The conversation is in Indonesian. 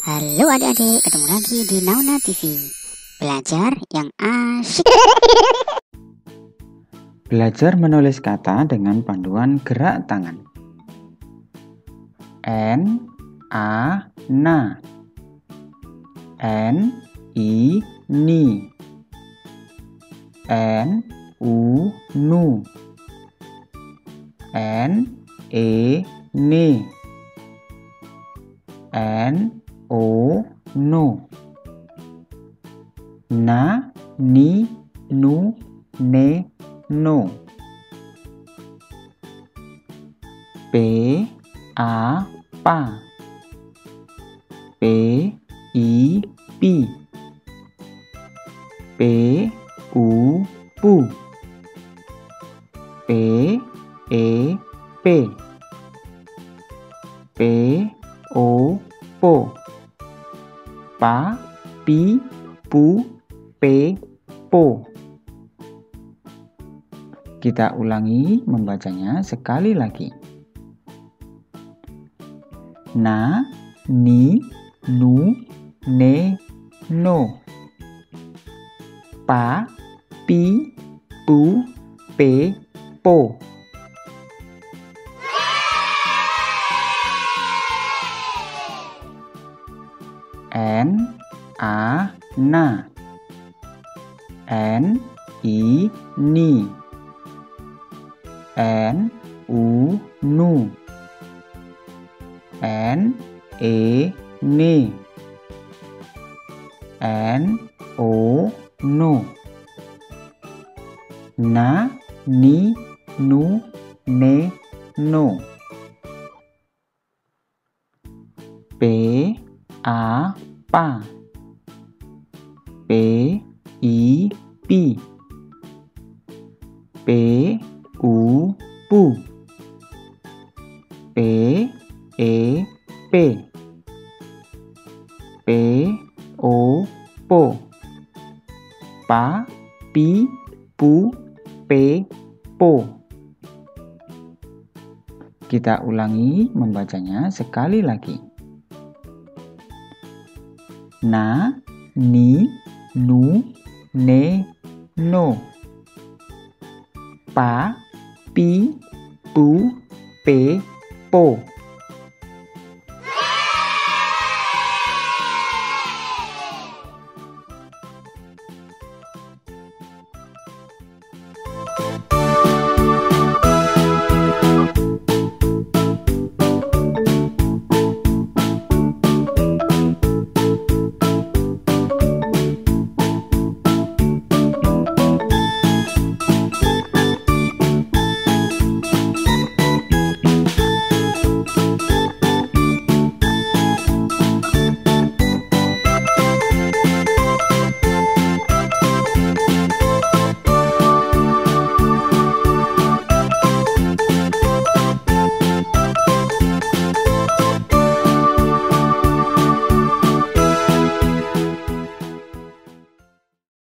Halo adik-adik, ketemu lagi di Nauna TV. Belajar yang asyik. Belajar menulis kata dengan panduan gerak tangan. N, A, na. N, I, ni. N, U, nu. N, E, ne. N, O, no. Na, ni, nu, ne, no. P, A, pa. P, I, pi. P, U, pu. P, E, pe. P, O, po. Pa, pi, pu, pe, po. Kita ulangi membacanya sekali lagi. Na, ni, nu, ne, no. Pa, pi, pu, pe, po. N, A, na. N, I, ni. N, U, nu. N, E, ne. N, O, no. Na, ni, nu, ne, no. P, A, pa. P, I, pi. P, U, pu. P, E, pe. P, O, po. Pa, pi, pu, pe, po. Kita ulangi membacanya sekali lagi. Na, ni, nu, ne, no. Pa, pi, pu, pe, po.